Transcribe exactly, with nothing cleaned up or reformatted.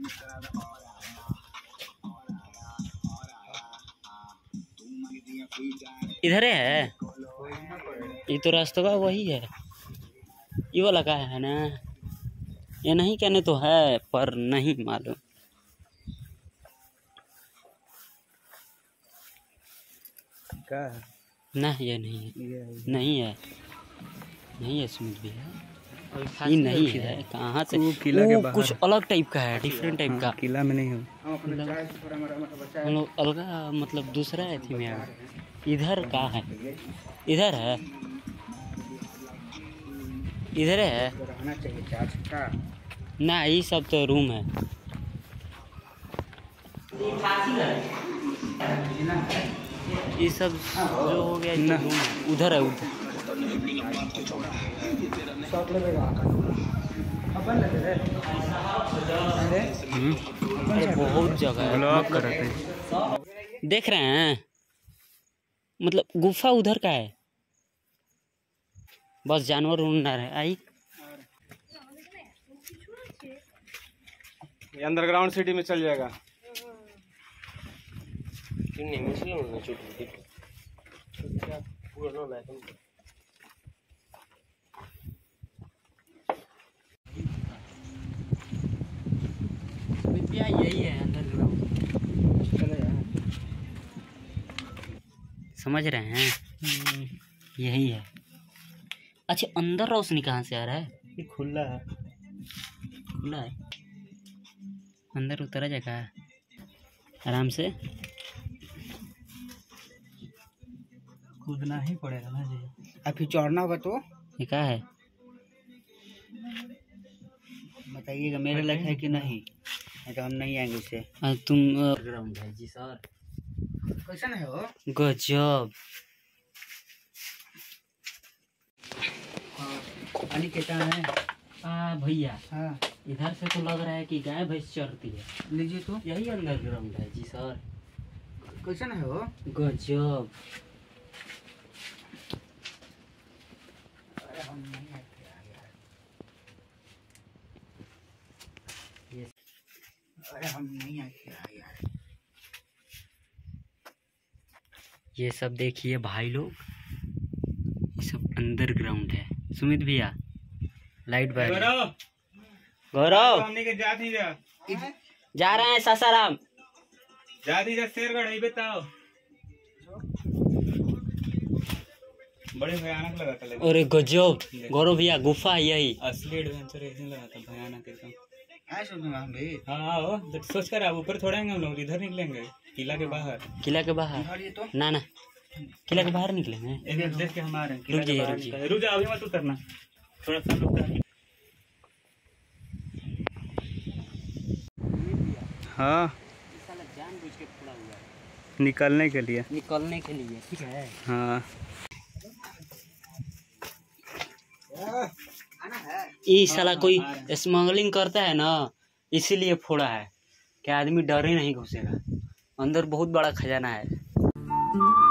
इधर है, ये तो रास्ता का वही है, ये वाला का है ना, ये नहीं कहने तो है पर नहीं मालूम। क्या है? ना ये नहीं है, ये नहीं है, नहीं है सुमित भी है, ये नहीं है। कहाँ से? वो किला के बाहर कुछ अलग टाइप का है, डिफरेंट टाइप का। किला में नहीं हो, हम लोग अलग मतलब दूसरा है थी में। इधर का है, इधर है, इधर है रहना चाहिए चार्ज का ना, ये सब तो रूम है। ये सब जो हो गया ये रूम है, उधर है उधर। बहुत जगह है, मतलब देख रहे हैं, मतलब गुफा उधर का है, बस जानवर उड़ना है। आई ये अंडरग्राउंड सिटी में चल जाएगा। यही है अंडरग्राउंड, समझ रहे हैं, यही है। अच्छा अंदर रोशनी कहाँ से आ रहा है? ये खुला है, खुला है, अंदर उतरा जाएगा आराम से। कूदना ही पड़ेगा ना जी, अब फिर चढ़ना होगा तो ये क्या है बताइएगा, मेरे लायक है कि नहीं, नहीं तो हम नहीं आएंगे उससे। तुम ग्राउंड है जी सर, कैसा है वो? गजब। पानी कैसा है? आ भैया हाँ इधर से तो लग रहा है कि गाय भैंस चरती है। लीजिए तो। यही अंडरग्राउंड है जी सर। कैसा है वो? गजब। अरे हम नहीं आते यार, अरे हम नहीं आते यार। ये सब देखिए भाई लोग, ये सब अंडरग्राउंड है। सुमित भैया लाइट बार गौरव हमने के जात ही जा जा रहे हैं सासाराम, जात ही जा शेरगढ़ ही बताओ, बड़े भयानक लगा था। अरे गजब गौरव भैया, गुफा है यही, असली एडवेंचर ऐसे लगा था, भयानक एकदम। आए सुन हम भी। हाँ आओ, तो सोच कर आप ऊपर छोड़ेंगे, हम लोग इधर निकलेंगे किला के बाहर। किला के बाहर? ये तो ना ना किला के बाहर निकलेंगे। एक देख के हम आ रहे हैं, रुक जाइए रुक जाइए, रुक जा, अभी मत उतरना, थोड़ा सा रुक जा। हाँ जानबूझ के फोड़ा हुआ है, निकलने के लिए, निकलने के लिए, ठीक है। हाँ ये साला कोई स्मगलिंग करता है ना, इसीलिए फोड़ा है, कि आदमी डर ही नहीं घुसेगा। अंदर बहुत बड़ा खजाना है।